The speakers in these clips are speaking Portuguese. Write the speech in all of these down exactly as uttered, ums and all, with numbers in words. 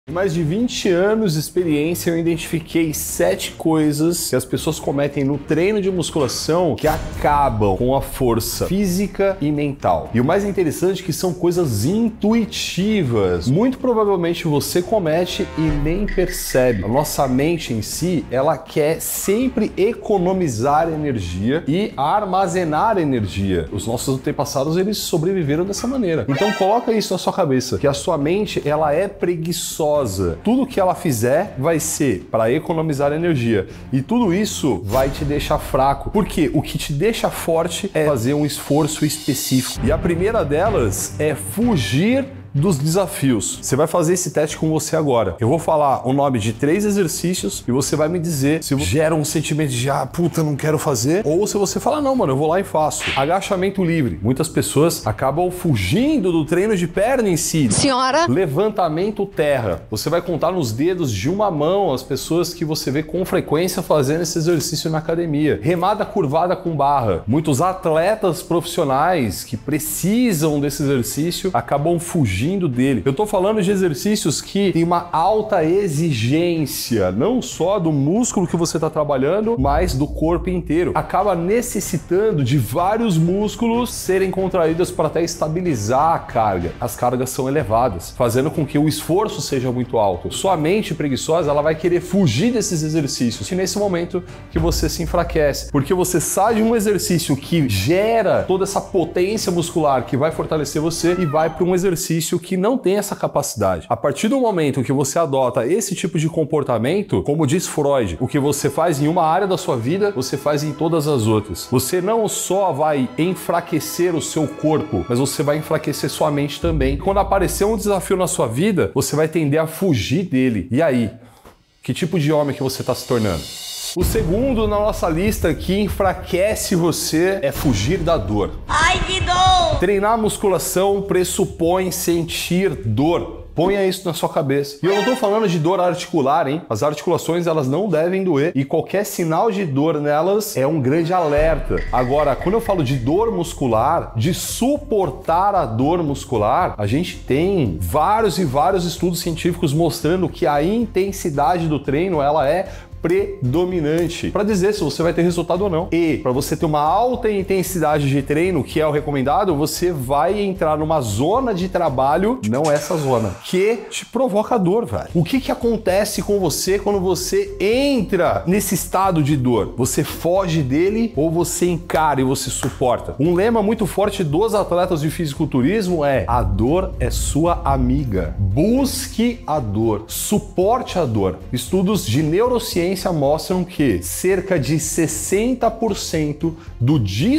Em mais de vinte anos de experiência, eu identifiquei sete coisas que as pessoas cometem no treino de musculação que acabam com a força física e mental. E o mais interessante é que são coisas intuitivas. Muito provavelmente você comete e nem percebe. A nossa mente em si, ela quer sempre economizar energia e armazenar energia. Os nossos antepassados, eles sobreviveram dessa maneira. Então coloca isso na sua cabeça, que a sua mente, ela é preguiçosa. Tudo que ela fizer vai ser para economizar energia. E tudo isso vai te deixar fraco. Porque o que te deixa forte é fazer um esforço específico. E a primeira delas é fugir dos desafios. Você vai fazer esse teste com você agora. Eu vou falar o nome de três exercícios e você vai me dizer se gera um sentimento de ah, puta, não quero fazer, ou se você fala, não, mano, eu vou lá e faço. Agachamento livre. Muitas pessoas acabam fugindo do treino de perna em si. Senhora! Levantamento terra. Você vai contar nos dedos de uma mão as pessoas que você vê com frequência fazendo esse exercício na academia. Remada curvada com barra. Muitos atletas profissionais que precisam desse exercício acabam fugindo dele. Eu tô falando de exercícios que tem uma alta exigência, não só do músculo que você tá trabalhando, mas do corpo inteiro. Acaba necessitando de vários músculos serem contraídos para até estabilizar a carga. As cargas são elevadas, fazendo com que o esforço seja muito alto. Sua mente preguiçosa, ela vai querer fugir desses exercícios. E nesse momento que você se enfraquece, porque você sai de um exercício que gera toda essa potência muscular que vai fortalecer você e vai para um exercício que não tem essa capacidade. A partir do momento que você adota esse tipo de comportamento, como diz Freud, o que você faz em uma área da sua vida, você faz em todas as outras. Você não só vai enfraquecer o seu corpo, mas você vai enfraquecer sua mente também. Quando aparecer um desafio na sua vida, você vai tender a fugir dele. E aí? Que tipo de homem que você está se tornando? O segundo na nossa lista que enfraquece você é fugir da dor. Ai, que dor! Treinar musculação pressupõe sentir dor. Ponha isso na sua cabeça. E eu não tô falando de dor articular, hein? As articulações, elas não devem doer. E qualquer sinal de dor nelas é um grande alerta. Agora, quando eu falo de dor muscular, de suportar a dor muscular, a gente tem vários e vários estudos científicos mostrando que a intensidade do treino, ela é predominante para dizer se você vai ter resultado ou não. E para você ter uma alta intensidade de treino, que é o recomendado, você vai entrar numa zona de trabalho, não essa zona, que te provoca dor, velho. O que que acontece com você quando você entra nesse estado de dor? Você foge dele ou você encara e você suporta? Um lema muito forte dos atletas de fisiculturismo é: a dor é sua amiga. Busque a dor, suporte a dor. Estudos de neurociência mostram que cerca de sessenta por cento do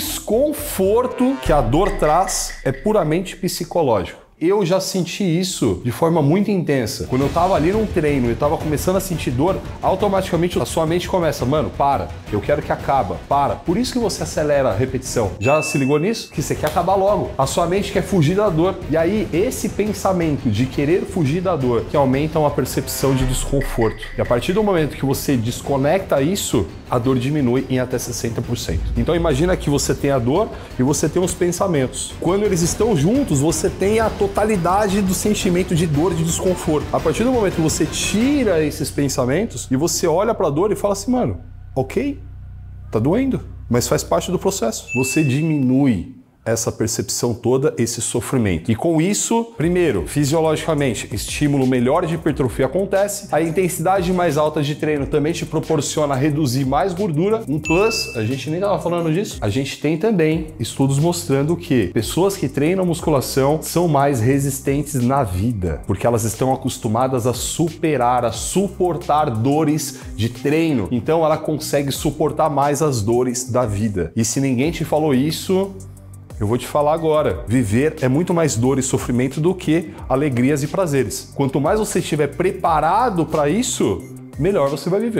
desconforto que a dor traz é puramente psicológico. Eu já senti isso de forma muito intensa. Quando eu tava ali num treino e tava começando a sentir dor, automaticamente a sua mente começa, mano, para, eu quero que acaba, para. Por isso que você acelera a repetição. Já se ligou nisso? Que você quer acabar logo. A sua mente quer fugir da dor. E aí, esse pensamento de querer fugir da dor, que aumenta uma percepção de desconforto. E a partir do momento que você desconecta isso, a dor diminui em até sessenta por cento. Então imagina que você tem a dor e você tem os pensamentos. Quando eles estão juntos, você tem a totalidade do sentimento de dor, de desconforto. A partir do momento que você tira esses pensamentos e você olha para a dor e fala assim, mano, ok, tá doendo, mas faz parte do processo. Você diminui essa percepção toda, esse sofrimento. E com isso, primeiro, fisiologicamente, estímulo melhor de hipertrofia acontece, a intensidade mais alta de treino também te proporciona reduzir mais gordura. Um plus, a gente nem estava falando disso, a gente tem também estudos mostrando que pessoas que treinam musculação são mais resistentes na vida, porque elas estão acostumadas a superar, a suportar dores de treino. Então ela consegue suportar mais as dores da vida. E se ninguém te falou isso, eu vou te falar agora, viver é muito mais dor e sofrimento do que alegrias e prazeres. Quanto mais você estiver preparado para isso, melhor você vai viver.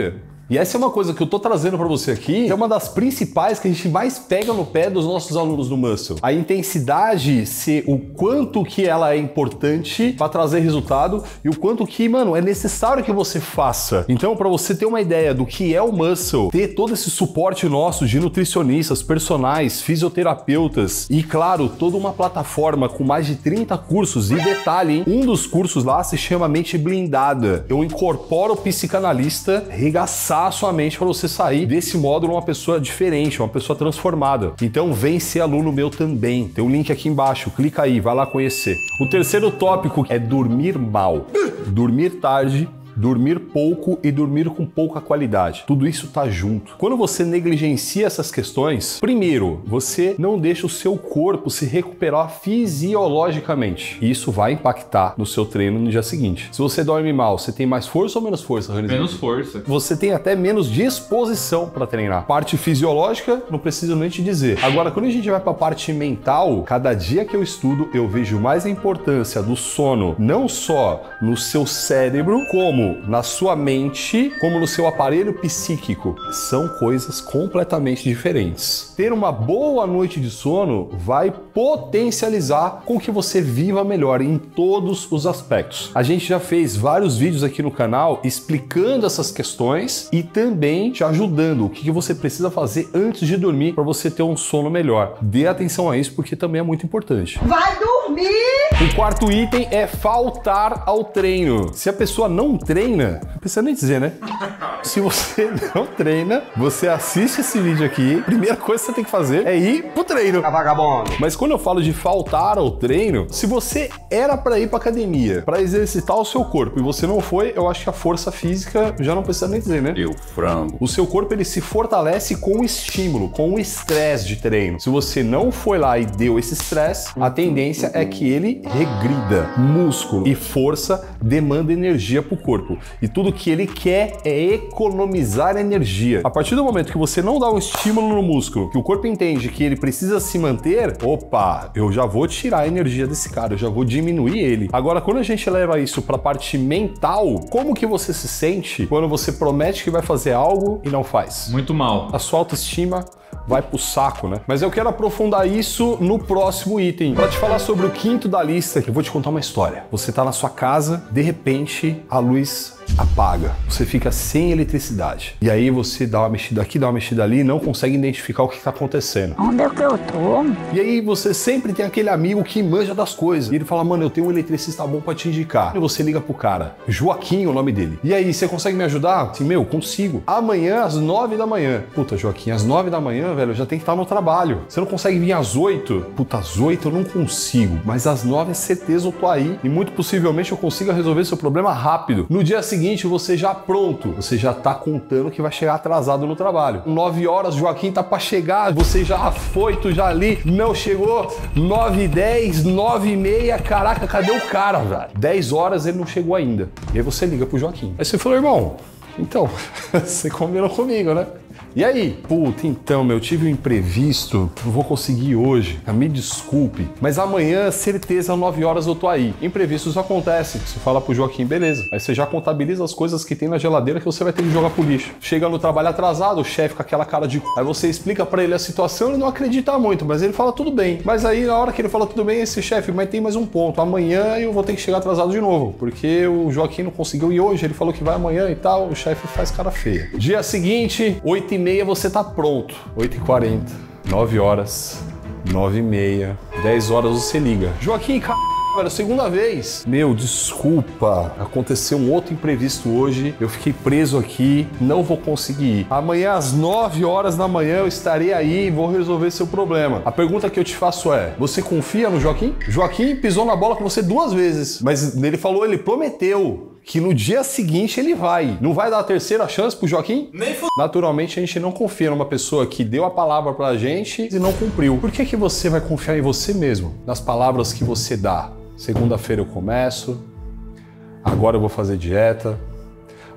E essa é uma coisa que eu tô trazendo para você aqui, que é uma das principais que a gente mais pega no pé dos nossos alunos do Muscle. A intensidade, ser o quanto que ela é importante para trazer resultado e o quanto que, mano, é necessário que você faça. Então, para você ter uma ideia do que é o Muscle, ter todo esse suporte nosso de nutricionistas, personagens, fisioterapeutas e, claro, toda uma plataforma com mais de trinta cursos. E detalhe, hein? Um dos cursos lá se chama Mente Blindada. Eu incorporo o psicanalista, regaçar a sua mente para você sair desse módulo uma pessoa diferente, uma pessoa transformada. Então vem ser aluno meu também. Tem um link aqui embaixo, clica aí, vai lá conhecer. O terceiro tópico é dormir mal. Dormir tarde, dormir pouco e dormir com pouca qualidade. Tudo isso tá junto. Quando você negligencia essas questões, primeiro, você não deixa o seu corpo se recuperar fisiologicamente. E isso vai impactar no seu treino no dia seguinte. Se você dorme mal, você tem mais força ou menos força, Raniz? Menos força. Você tem até menos disposição para treinar. Parte fisiológica, não preciso nem te dizer. Agora, quando a gente vai para a parte mental, cada dia que eu estudo, eu vejo mais a importância do sono, não só no seu cérebro, como na sua mente, como no seu aparelho psíquico. São coisas completamente diferentes. Ter uma boa noite de sono vai potencializar com que você viva melhor em todos os aspectos. A gente já fez vários vídeos aqui no canal explicando essas questões e também te ajudando o que você precisa fazer antes de dormir para você ter um sono melhor. Dê atenção a isso porque também é muito importante. Vai dormir! O quarto item é faltar ao treino. Se a pessoa não treina, não precisa nem dizer, né? Se você não treina, você assiste esse vídeo aqui, a primeira coisa que você tem que fazer é ir pro treino. Vagabundo. Mas quando eu falo de faltar ao treino, se você era para ir pra academia, para exercitar o seu corpo e você não foi, eu acho que a força física já não precisa nem dizer, né? Eu frango. O seu corpo ele se fortalece com o estímulo, com o estresse de treino. Se você não foi lá e deu esse estresse, a tendência é que ele regrida. Músculo e força demanda energia pro corpo. E tudo que ele quer é economizar energia. A partir do momento que você não dá um estímulo no músculo, que o corpo entende que ele precisa se manter, opa, eu já vou tirar a energia desse cara, eu já vou diminuir ele. Agora, quando a gente leva isso para a parte mental, como que você se sente quando você promete que vai fazer algo e não faz? Muito mal. A sua autoestima vai pro saco, né? Mas eu quero aprofundar isso no próximo item. Para te falar sobre o quinto da lista, eu vou te contar uma história. Você tá na sua casa, de repente a luz apaga. Você fica sem eletricidade. E aí você dá uma mexida aqui, dá uma mexida ali e não consegue identificar o que está acontecendo. Onde é que eu tô? E aí você sempre tem aquele amigo que manja das coisas. E ele fala, mano, eu tenho um eletricista bom para te indicar. E você liga pro cara. Joaquim é o nome dele. E aí, você consegue me ajudar? Assim, meu, consigo. Amanhã, às nove da manhã. Puta, Joaquim, às nove da manhã, velho, eu já tenho que estar no trabalho. Você não consegue vir às oito? Puta, às oito eu não consigo. Mas às nove é certeza eu tô aí. E muito possivelmente eu consiga resolver seu problema rápido. No dia seguinte, você já pronto, você já tá contando que vai chegar atrasado no trabalho. nove horas, Joaquim tá pra chegar, você já afoito, já ali, não chegou, nove e dez, nove e meia, caraca, cadê o cara, velho? dez horas ele não chegou ainda. E aí você liga pro Joaquim. Aí você falou, irmão, então, você combinou comigo, né? E aí? Puta, então, meu, tive um imprevisto, não vou conseguir hoje, me desculpe, mas amanhã, certeza, nove horas eu tô aí. Imprevistos acontecem, você fala pro Joaquim, beleza. Aí você já contabiliza as coisas que tem na geladeira que você vai ter que jogar pro lixo. Chega no trabalho atrasado, o chefe com aquela cara de c... Aí você explica pra ele a situação, ele não acredita muito, mas ele fala tudo bem. Mas aí, na hora que ele fala tudo bem, esse chefe, mas tem mais um ponto, amanhã eu vou ter que chegar atrasado de novo, porque o Joaquim não conseguiu ir hoje, ele falou que vai amanhã e tal, o chefe faz cara feia. Dia seguinte, oito e meia você tá pronto. oito e quarenta, nove horas, nove e meia, dez horas você liga. Joaquim, c... velho, segunda vez. Meu, desculpa, aconteceu um outro imprevisto hoje, eu fiquei preso aqui, não vou conseguir ir. Amanhã às nove horas da manhã eu estarei aí e vou resolver seu problema. A pergunta que eu te faço é, você confia no Joaquim? Joaquim pisou na bola com você duas vezes, mas ele falou, ele prometeu que no dia seguinte ele vai. Não vai dar a terceira chance pro Joaquim? Nem f... Naturalmente a gente não confia numa pessoa que deu a palavra pra gente e não cumpriu. Por que que você vai confiar em você mesmo? Nas palavras que você dá? Segunda-feira eu começo, agora eu vou fazer dieta,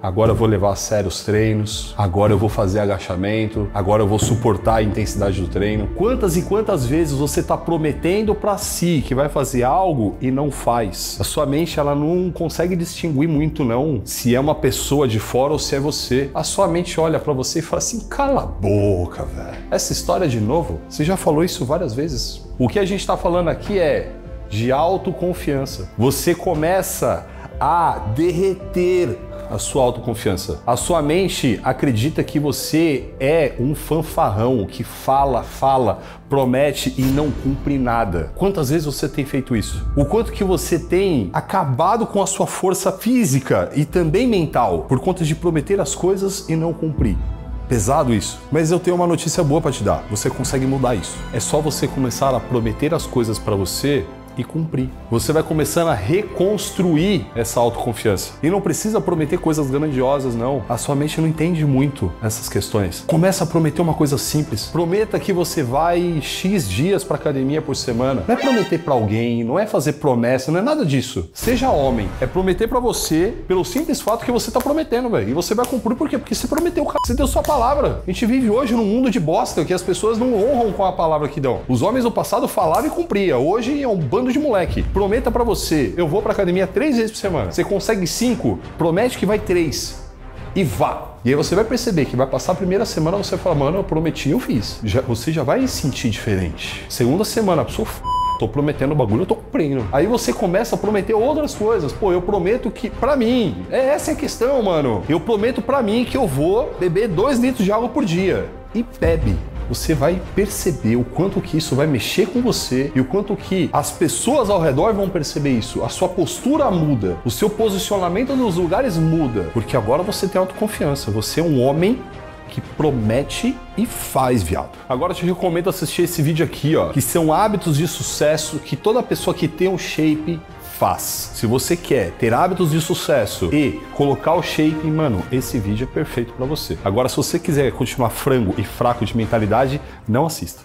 agora eu vou levar a sério os treinos, agora eu vou fazer agachamento, agora eu vou suportar a intensidade do treino. Quantas e quantas vezes você está prometendo para si que vai fazer algo e não faz? A sua mente, ela não consegue distinguir muito não se é uma pessoa de fora ou se é você. A sua mente olha para você e fala assim, cala a boca, velho. Essa história de novo, você já falou isso várias vezes. O que a gente está falando aqui é de autoconfiança. Você começa a derreter a sua autoconfiança. A sua mente acredita que você é um fanfarrão que fala, fala, promete e não cumpre nada. Quantas vezes você tem feito isso? O quanto que você tem acabado com a sua força física e também mental por conta de prometer as coisas e não cumprir. Pesado isso. Mas eu tenho uma notícia boa para te dar. Você consegue mudar isso. É só você começar a prometer as coisas para você e cumprir. Você vai começando a reconstruir essa autoconfiança. E não precisa prometer coisas grandiosas, não. A sua mente não entende muito essas questões. Começa a prometer uma coisa simples. Prometa que você vai X dias para academia por semana. Não é prometer para alguém, não é fazer promessa, não é nada disso. Seja homem. É prometer para você pelo simples fato que você tá prometendo, velho. E você vai cumprir por quê? Porque você prometeu, cara. Você deu sua palavra. A gente vive hoje num mundo de bosta que as pessoas não honram com a palavra que dão. Os homens do passado falavam e cumpriam. Hoje é um bando de moleque. Prometa pra você, eu vou pra academia três vezes por semana. Você consegue cinco, promete que vai três. E vá. E aí você vai perceber que vai passar a primeira semana, você fala, mano, eu prometi, eu fiz. Já, você já vai sentir diferente. Segunda semana, a pessoa, f... tô prometendo o bagulho, eu tô cumprindo. Aí você começa a prometer outras coisas. Pô, eu prometo que, pra mim, é essa é a questão, mano. Eu prometo pra mim que eu vou beber dois litros de água por dia. E bebe. Você vai perceber o quanto que isso vai mexer com você e o quanto que as pessoas ao redor vão perceber isso. A sua postura muda, o seu posicionamento nos lugares muda, porque agora você tem autoconfiança. Você é um homem que promete e faz, viado. Agora eu te recomendo assistir esse vídeo aqui, ó, que são hábitos de sucesso que toda pessoa que tem um shape faz. Se você quer ter hábitos de sucesso e colocar o shape, mano, esse vídeo é perfeito pra você. Agora, se você quiser continuar frango e fraco de mentalidade, não assista.